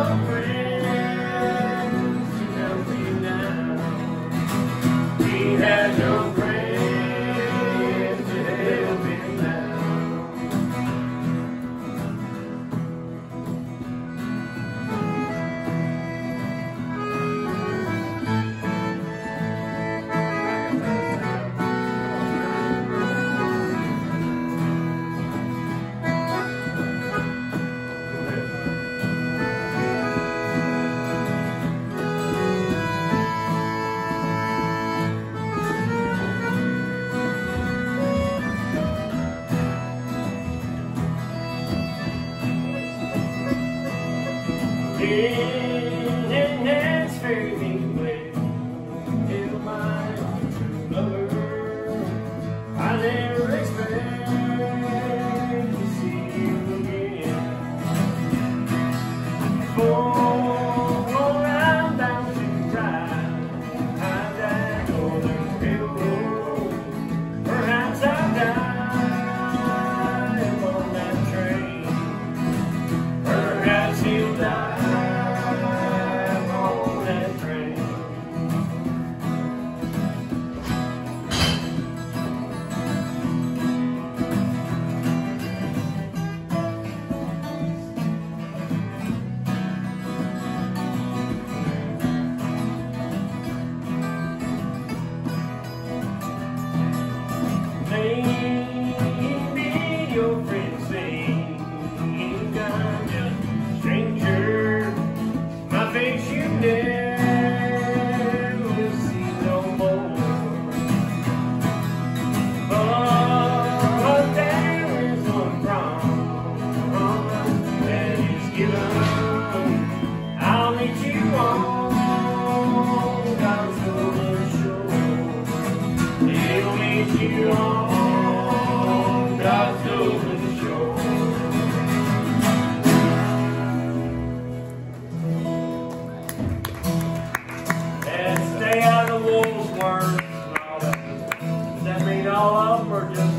And that's very way till my true lover. I never expect to see you again. For I'm bound to ride that northern railroad. Perhaps I'll die on that train. Perhaps he'll die. Maybe your friends say I'm just a stranger. My face you never will see no more. But there is one promise that is given. I'll meet you on God's golden shore. He'll meet you on God's golden shore. And stay out of the wolves' words. Does that mean all of them or just